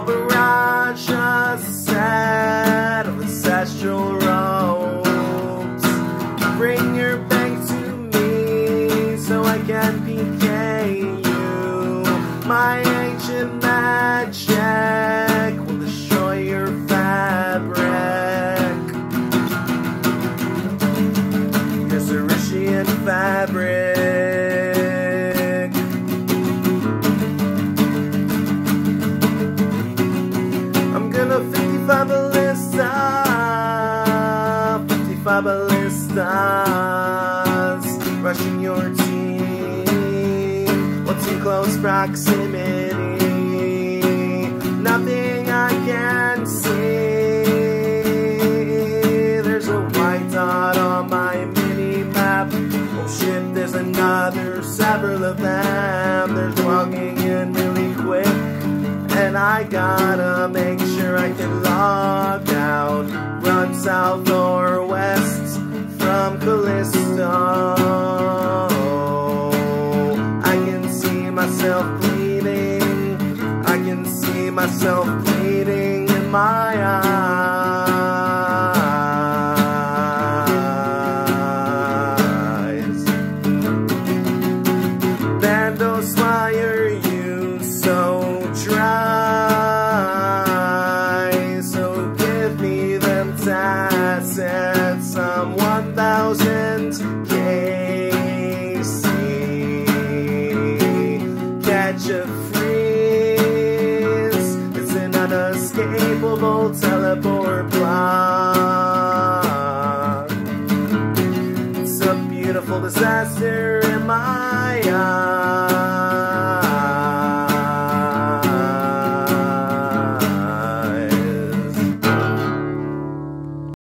barrage, a set of ancestral robes. Bring your bank to me so I can PK you. My ancient magic will destroy your fabric. Your Cerulean fabric. I'm gonna 55 ballista, 55 ballistas, rushing your team. What's in close proximity? Nothing I can see. There's a white dot on my mini map. Oh shit, there's another, several of them. They're logging in really quick, and I gotta make sure I can log out. Run south or west from Callisto. I can see myself bleeding. I can see myself bleeding in my eyes. Bandos, why are you so dry? So give me them tats at some 1,000 KC. Catch a freeze. It's an unescapable teleport block. It's a beautiful disaster in my